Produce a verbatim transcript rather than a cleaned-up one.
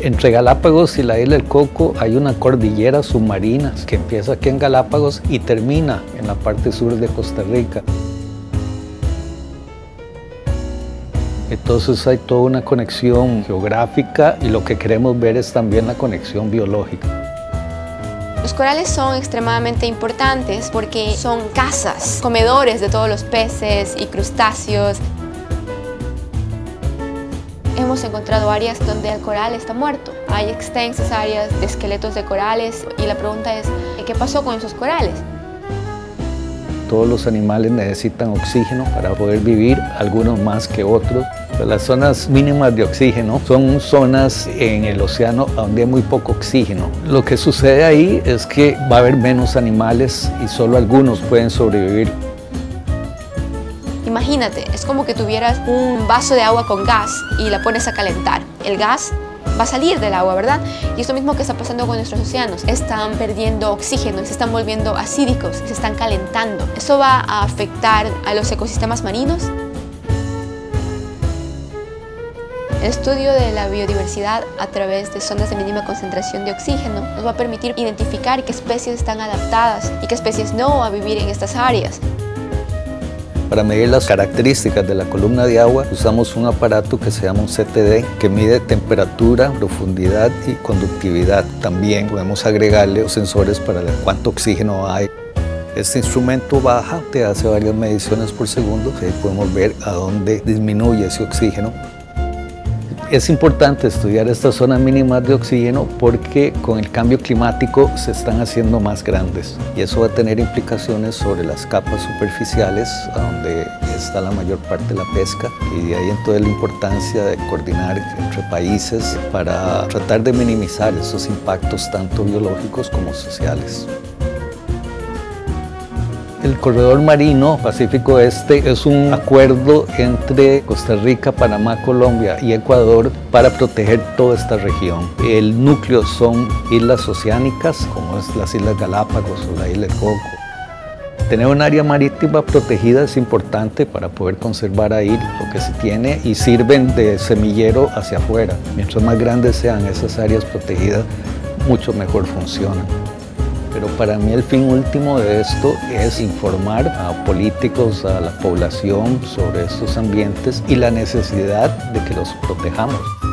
Entre Galápagos y la isla del Coco hay una cordillera submarina que empieza aquí en Galápagos y termina en la parte sur de Costa Rica. Entonces hay toda una conexión geográfica y lo que queremos ver es también la conexión biológica. Los corales son extremadamente importantes porque son casas, comedores de todos los peces y crustáceos. Hemos encontrado áreas donde el coral está muerto. Hay extensas áreas de esqueletos de corales y la pregunta es, ¿qué pasó con esos corales? Todos los animales necesitan oxígeno para poder vivir, algunos más que otros. Las zonas mínimas de oxígeno son zonas en el océano donde hay muy poco oxígeno. Lo que sucede ahí es que va a haber menos animales y solo algunos pueden sobrevivir. Imagínate, es como que tuvieras un vaso de agua con gas y la pones a calentar. El gas va a salir del agua, ¿verdad? Y es lo mismo que está pasando con nuestros océanos. Están perdiendo oxígeno, se están volviendo acídicos, se están calentando. ¿Eso va a afectar a los ecosistemas marinos? El estudio de la biodiversidad a través de zonas de mínima concentración de oxígeno nos va a permitir identificar qué especies están adaptadas y qué especies no a vivir en estas áreas. Para medir las características de la columna de agua usamos un aparato que se llama un C T D que mide temperatura, profundidad y conductividad. También podemos agregarle sensores para ver cuánto oxígeno hay. Este instrumento baja, te hace varias mediciones por segundo, ahí podemos ver a dónde disminuye ese oxígeno. Es importante estudiar estas zonas mínimas de oxígeno porque con el cambio climático se están haciendo más grandes y eso va a tener implicaciones sobre las capas superficiales donde está la mayor parte de la pesca y de ahí entonces la importancia de coordinar entre países para tratar de minimizar esos impactos tanto biológicos como sociales. El Corredor Marino Pacífico Este es un acuerdo entre Costa Rica, Panamá, Colombia y Ecuador para proteger toda esta región. El núcleo son islas oceánicas, como es las Islas Galápagos o la Isla del Coco. Tener un área marítima protegida es importante para poder conservar ahí lo que se tiene y sirven de semillero hacia afuera. Mientras más grandes sean esas áreas protegidas, mucho mejor funcionan. Pero para mí el fin último de esto es informar a políticos, a la población sobre estos ambientes y la necesidad de que los protejamos.